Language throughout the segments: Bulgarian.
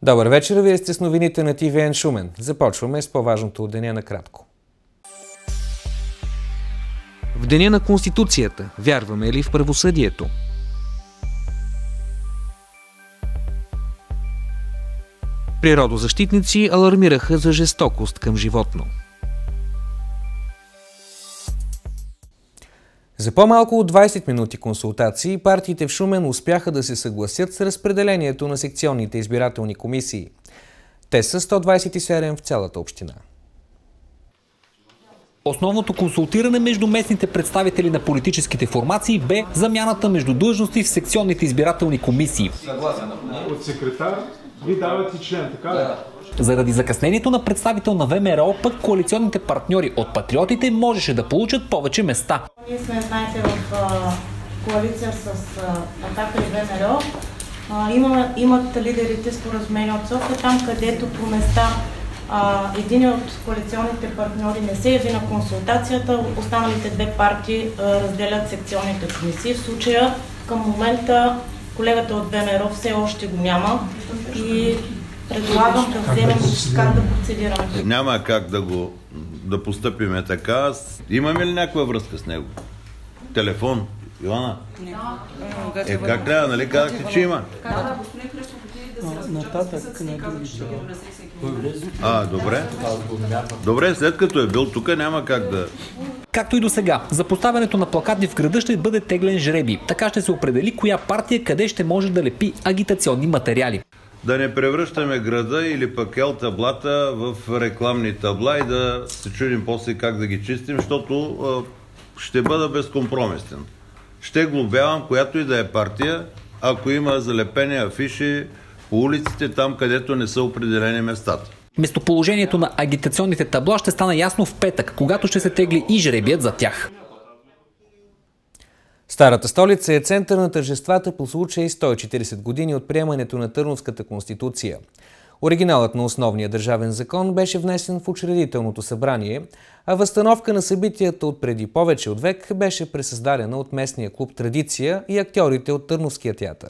Добър вечер, вие сте с новините на ТВН Шумен. Започваме с по-важното от деня накратко. В деня на Конституцията вярваме ли в правосъдието? Природозащитници алармираха за жестокост към животно. За по-малко от 20 минути консултации партиите в Шумен успяха да се съгласят с разпределението на секционните избирателни комисии. Те са 127 в цялата община. Основното консултиране между местните представители на политическите формации бе замяната между длъжности в секционните избирателни комисии. От секретар ви дават и член, така ли? Заради закъснението на представител на ВМРО, пък коалиционните партньори от Патриотите можеше да получат повече места. Ние сме, знаете, в коалиция с Атака и ВМРО. Имат лидерите споразумение от София, там където по места един от коалиционните партньори не се яви на консултацията, останалите две партии разделят секционните комисии. В случая към момента колегата от ВМРО все още го няма и предлагам да вземем как да процедираме. Няма как да постъпиме така. Имаме ли някаква връзка с него? Телефон? Йоана? Как трябва, нали казахте, че има? Добре. Добре, след като е бил тук, няма как да... Както и до сега, за поставянето на плакати в града ще бъде теглен жребий. Така ще се определи коя партия къде ще може да лепи агитационни материали. Да не превръщаме града или пък таблата в рекламни табла и да се чудим после как да ги чистим, защото ще бъда безкомпромисен. Ще глобявам която и да е партия, ако има залепени афиши по улиците, там където не са определени местата. Местоположението на агитационните табла ще стане ясно в петък, когато ще се тегли и жребият за тях. Старата столица е център на тържествата по случай 140 години от приемането на Търновската конституция. Оригиналът на основния държавен закон беше внесен в учредителното събрание, а възстановка на събитията от преди повече от век беше пресъздадена от местния клуб Традиция и актьорите от Търновския театър.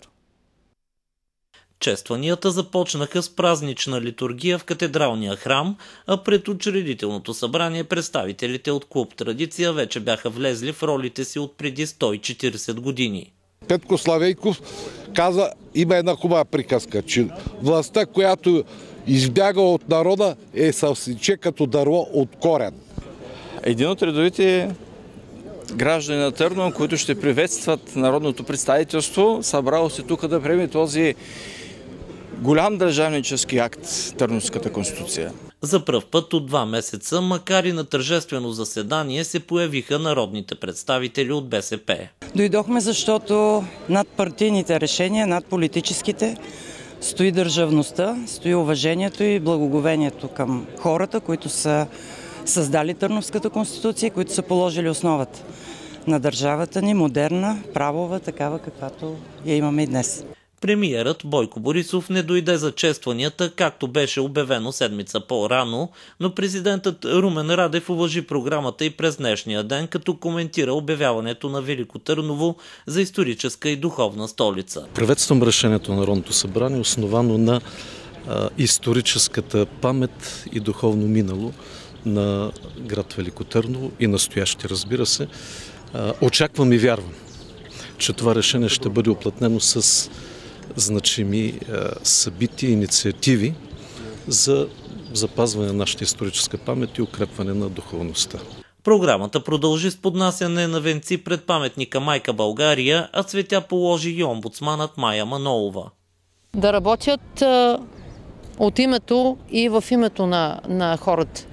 Честванията започнаха с празнична литургия в катедралния храм, а пред учредителното събрание представителите от клуб Традиция вече бяха влезли в ролите си от преди 140 години. Петко Славейков каза, има една хубава приказка, че властта, която избяга от народа, е съвсиче като дърво от корен. Един от редовите граждани на Търново, които ще приветстват народното представителство, събрало се тук да приеме този голям държавнически акт, Търновската конституция. За пръв път от 2 месеца, макар и на тържествено заседание, се появиха народните представители от БСП. Дойдохме, защото над партийните решения, над политическите, стои държавността, стои уважението и благоговението към хората, които са създали Търновската конституция, които са положили основата на държавата ни, модерна, правова, такава каквато я имаме и днес. Премиерът Бойко Борисов не дойде за честванията, както беше обявено седмица по-рано, но президентът Румен Радев уважи програмата и през днешния ден, като коментира обявяването на Велико Търново за историческа и духовна столица. Приветствам решението на Народното събрание, основано на историческата памет и духовно минало на град Велико Търново и настояще, разбира се. Очаквам и вярвам, че това решение ще бъде уплътнено с значими събития, инициативи за запазване на нашата историческа памет и укрепване на духовността. Програмата продължи с поднасяне на венци пред паметника Майка България, а цветя положи и омбудсманът Мая Манолова. Да работят от името и в името на хората.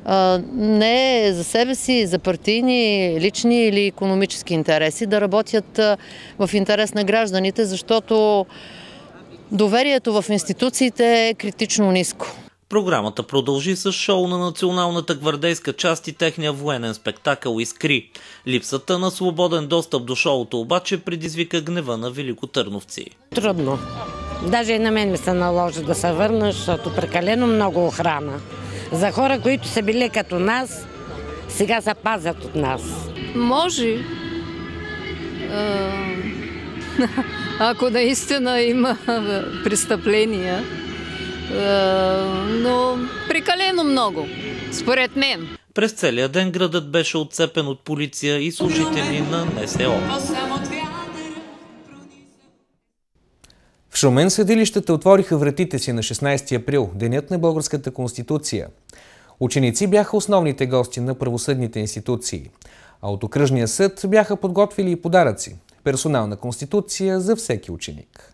Не за себе си, за партийни, лични или икономически интереси, да работят в интерес на гражданите, защото доверието в институциите е критично ниско. Програмата продължи с шоу на Националната гвардейска част и техния военен спектакъл Искри. Липсата на свободен достъп до шоуто обаче предизвика гнева на великотърновци. Трудно. Даже и на мен ми се наложи да се върна, защото прекалено много охрана. За хора, които са били като нас, сега се пазят от нас. Може. Ако наистина има престъпления, но прекалено много, според мен. През целия ден градът беше отцепен от полиция и служители на НСО. В Шумен съдилищата отвориха вратите си на 16 април, денят на Българската конституция. Ученици бяха основните гости на правосъдните институции, а от окръжния съд бяха подготвили и подаръци – персонална конституция за всеки ученик.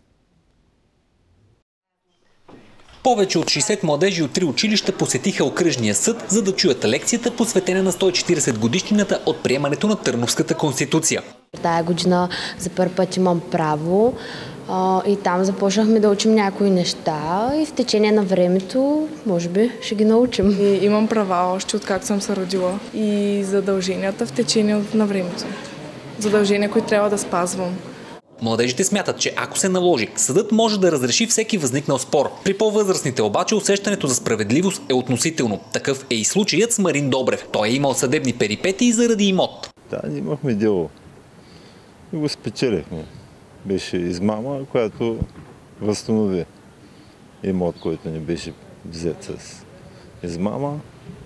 Повече от 60 младежи от 3 училища посетиха окръжния съд, за да чуят лекцията, посветена на 140 годишнината от приемането на Търновската конституция. Тая година за първи път имам право и там започнахме да учим някои неща и в течение на времето, може би, ще ги научим. И имам права още от как съм се родила и задълженията в течение на времето. Задължения, които трябва да спазвам. Младежите смятат, че ако се наложи, съдът може да разреши всеки възникнал спор. При по-възрастните обаче усещането за справедливост е относително. Такъв е и случаят с Марин Добрев. Той е имал съдебни перипетии заради имот. Да, имахме дело и го спечелихме. Беше измама, която възстанови имот, който не беше взет с измама.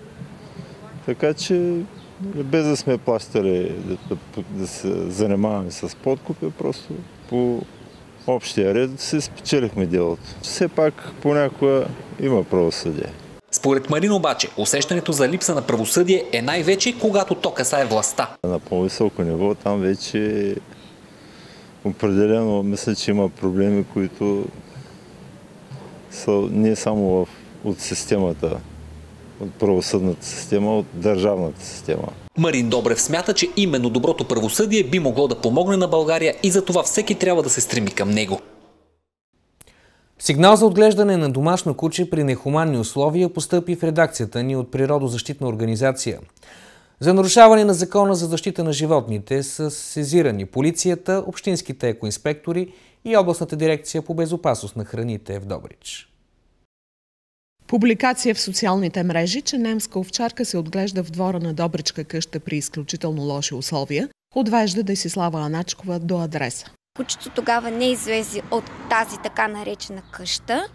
Така че без да сме плащали да се занимаваме с подкупи, просто по общия ред се спечелихме делото. Все пак понякога има правосъдие. Според Марин обаче, усещането за липса на правосъдие е най-вече, когато то касае властта. На по-високо ниво там вече определено мисля, че има проблеми, които са не само от системата, от правосъдната система, от държавната система. Марин Добрев смята, че именно доброто правосъдие би могло да помогне на България и за това всеки трябва да се стреми към него. Сигнал за отглеждане на домашно куче при нехуманни условия постъпи в редакцията ни от природозащитна организация. За нарушаване на закона за защита на животните са сезирани полицията, общинските екоинспектори и областната дирекция по безопасност на храните в Добрич. Публикация в социалните мрежи, че немска овчарка се отглежда в двора на Добричка къща при изключително лоши условия, отвежда Десислава Аначкова до адреса. Кучето тогава не излезе от тази така наречена къща.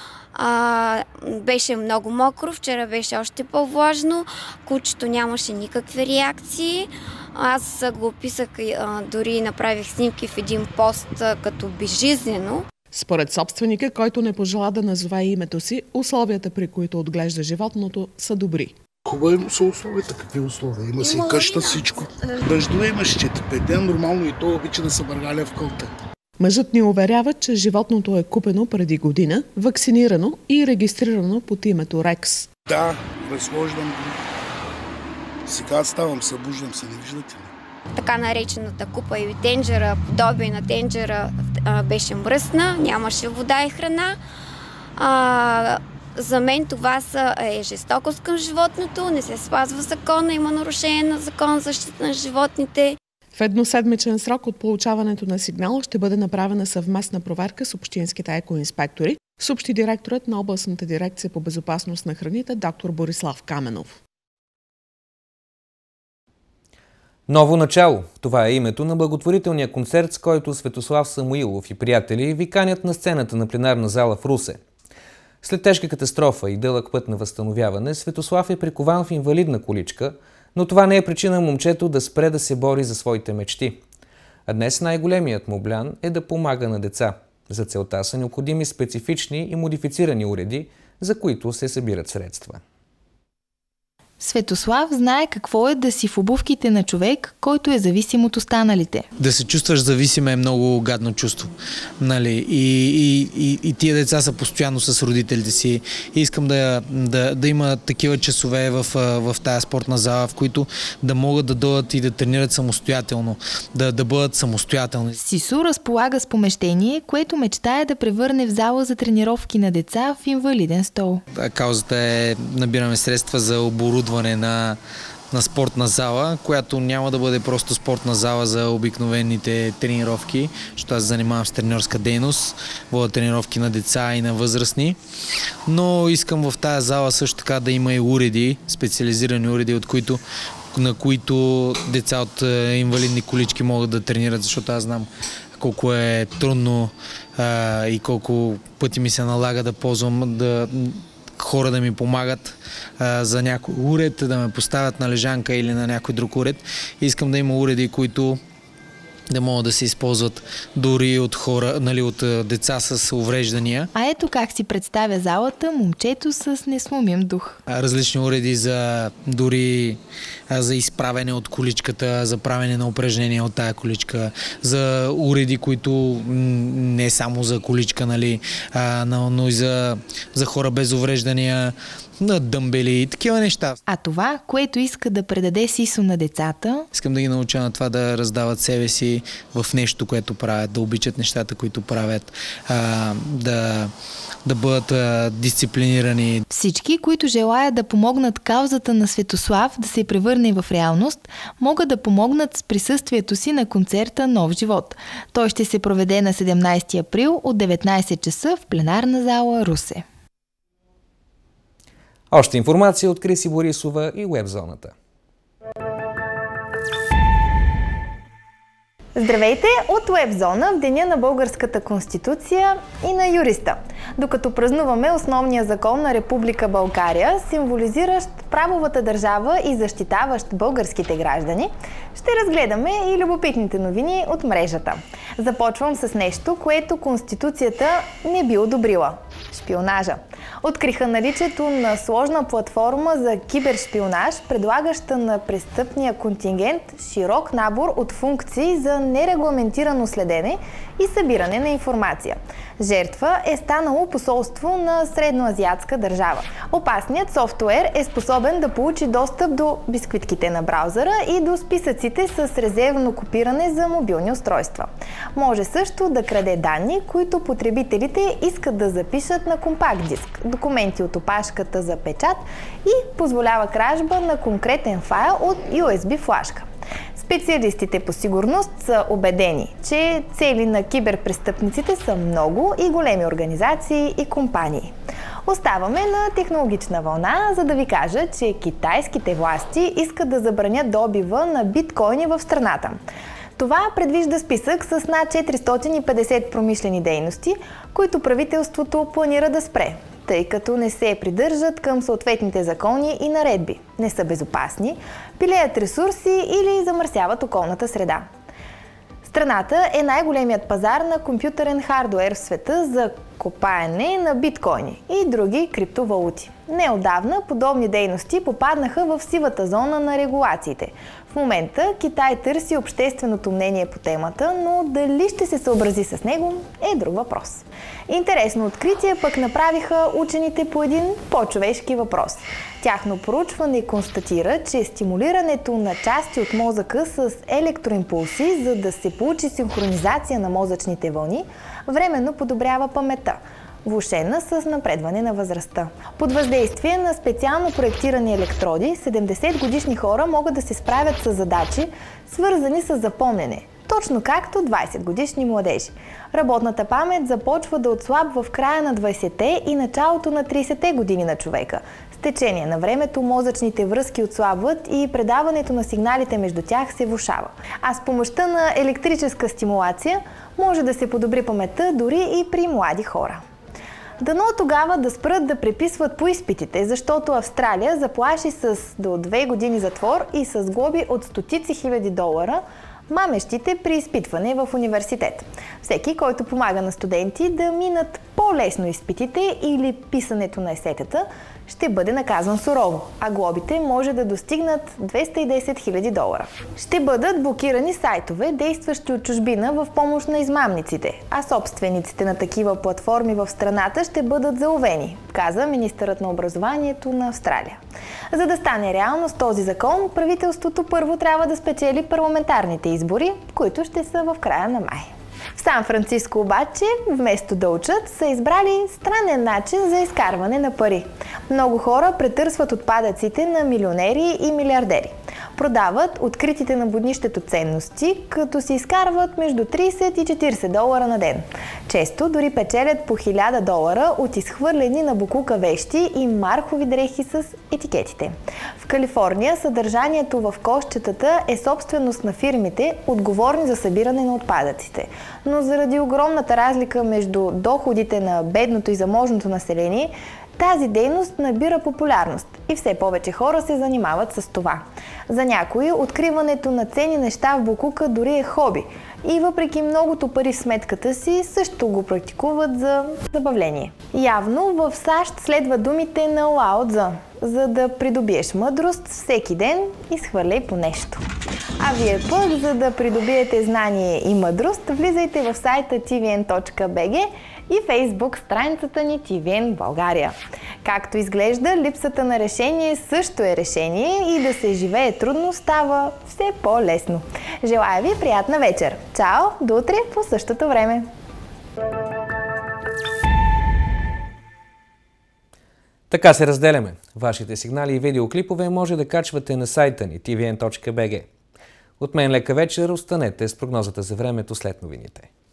Беше много мокро, вчера беше още по-влажно, кучето нямаше никакви реакции. Аз го описах, дори направих снимки в един пост като безжизнено. Според собственика, който не пожела да назове името си, условията, при които отглежда животното, са добри. Хубаво са условията. Какви условия? Има си къща, всичко. Дъждове има щит. 5 ден нормално и то обича да се бъргаля в кълта. Мъжът ни уверява, че животното е купено преди година, вакцинирано и регистрирано под името Рекс. Да, разхождам го. Сега ставам, събуждам се, не виждате ли? Така наречената купа или тенджера, подобие на тенджера, беше мръсна, нямаше вода и храна. За мен това е жестокост към животното, не се спазва закона, има нарушение на закон за защита на животните. В едноседмичен срок от получаването на сигнала ще бъде направена съвместна проверка с общинските екоинспектори, съобщи директорът на областната дирекция по безопасност на храните доктор Борислав Каменов. Ново начало. Това е името на благотворителния концерт, с който Светослав Самуилов и приятели ви канят на сцената на пленарна зала в Русе. След тежка катастрофа и дълъг път на възстановяване, Светослав е прикован в инвалидна количка, но това не е причина момчето да спре да се бори за своите мечти. А днес най-големият му блян е да помага на деца. За целта са необходими специфични и модифицирани уреди, за които се събират средства. Светослав знае какво е да си в обувките на човек, който е зависим от останалите. Да се чувстваш зависим е много гадно чувство. Нали? И тия деца са постоянно с родителите си. И искам да има такива часове в тая спортна зала, в които да могат да дойдат и да тренират самостоятелно, да бъдат самостоятелни. Сису разполага с помещение, което мечтае да превърне в зала за тренировки на деца в инвалиден стол. Каузата е набираме средства за оборудване на спортна зала, която няма да бъде просто спортна зала за обикновените тренировки, защото аз занимавам с треньорска дейност, водя тренировки на деца и на възрастни, но искам в тая зала също така да има и уреди, специализирани уреди, от които на които деца от инвалидни колички могат да тренират, защото аз знам колко е трудно и колко пъти ми се налага да ползвам хора да ми помагат за някой уред, да ме поставят на лежанка или на някой друг уред. Искам да има уреди, които да могат да се използват дори от хора, от деца с увреждания. А ето как си представя залата момчето с несломим дух. Различни уреди дори за изправене от количката, за правене на упражнения от тая количка, за уреди, които не само за количка, но и за хора без увреждания, на дъмбели и такива неща. А това, което иска да предаде Сисо на децата... Искам да ги науча на това да раздават себе си в нещо, което правят, да обичат нещата, които правят, да бъдат дисциплинирани. Всички, които желаят да помогнат каузата на Светослав да се превърне в реалност, могат да помогнат с присъствието си на концерта Нов живот. Той ще се проведе на 17 април от 19 часа в пленарна зала Русе. Още информация от Криси Борисова и Уебзоната. Здравейте от Уебзона в Деня на Българската конституция и на юриста. Докато празнуваме основния закон на Република България, символизиращ правовата държава и защитаващ българските граждани, ще разгледаме и любопитните новини от мрежата. Започвам с нещо, което Конституцията не би одобрила – шпионажа. Откриха наличието на сложна платформа за кибершпионаж, предлагаща на престъпния контингент широк набор от функции за нерегламентирано следене и събиране на информация. Жертва е станало посолство на средноазиатска държава. Опасният софтуер е способен да получи достъп до бисквитките на браузъра и до списъците с резервно копиране за мобилни устройства. Може също да краде данни, които потребителите искат да запишат на компакт диск, документи от опашката за печат и позволява кражба на конкретен файл от USB флашка. Специалистите по сигурност са убедени, че цели на киберпрестъпниците са много и големи организации и компании. Оставаме на технологична вълна, за да ви кажа, че китайските власти искат да забранят добива на биткоини в страната. Това предвижда списък с над 450 промишлени дейности, които правителството планира да спре, тъй като не се придържат към съответните закони и наредби, не са безопасни, пилеят ресурси или замърсяват околната среда. Страната е най-големият пазар на компютърен хардуер в света за копаене на биткоини и други криптовалути. Неотдавна подобни дейности попаднаха в сивата зона на регулациите. В момента Китай търси общественото мнение по темата, но дали ще се съобрази с него е друг въпрос. Интересно откритие пък направиха учените по един по-човешки въпрос. Тяхно проучване констатира, че стимулирането на части от мозъка с електроимпулси, за да се получи синхронизация на мозъчните вълни, временно подобрява паметта, влошена с напредване на възрастта. Под въздействие на специално проектирани електроди, 70-годишни хора могат да се справят с задачи, свързани с запомнене, точно както 20-годишни младежи. Работната памет започва да отслабва в края на 20-те и началото на 30-те години на човека. С течение на времето мозъчните връзки отслабват и предаването на сигналите между тях се влошава. А с помощта на електрическа стимулация може да се подобри паметта дори и при млади хора. Дано тогава да спрат да преписват по изпитите, защото Австралия заплаши с до 2 години затвор и с глоби от стотици хиляди долара мамещите при изпитване в университет. Всеки, който помага на студенти да минат по-лесно изпитите или писането на есетата, ще бъде наказан сурово, а глобите може да достигнат 210 хиляди долара. Ще бъдат блокирани сайтове, действащи от чужбина в помощ на измамниците, а собствениците на такива платформи в страната ще бъдат заловени, каза министърът на образованието на Австралия. За да стане реалност този закон, правителството първо трябва да спечели парламентарните избори, които ще са в края на май. В Сан-Франциско обаче, вместо да учат, са избрали странен начин за изкарване на пари. Много хора претърсват отпадъците на милионери и милиардери. Продават откритите на боднището ценности, като си изкарват между 30 и 40 долара на ден. Често дори печелят по $1000 от изхвърлени на букука вещи и маркови дрехи с етикетите. В Калифорния съдържанието в кошчетата е собственост на фирмите, отговорни за събиране на отпадъците. Но заради огромната разлика между доходите на бедното и заможното население, тази дейност набира популярност и все повече хора се занимават с това. За някои откриването на ценни неща в букука дори е хоби и въпреки многото пари в сметката си също го практикуват за забавление. Явно в САЩ следва думите на Лао Цзъ: за да придобиеш мъдрост всеки ден, изхвърляй по нещо. А вие пък, за да придобиете знание и мъдрост, влизайте в сайта tvn.bg и фейсбук страницата ни TVN България. Както изглежда, липсата на решение също е решение и да се живее трудно става все по-лесно. Желая ви приятна вечер! Чао! До утре по същото време! Така се разделяме. Вашите сигнали и видеоклипове може да качвате на сайта ни tvn.bg. От мен лека вечер, останете с прогнозата за времето след новините.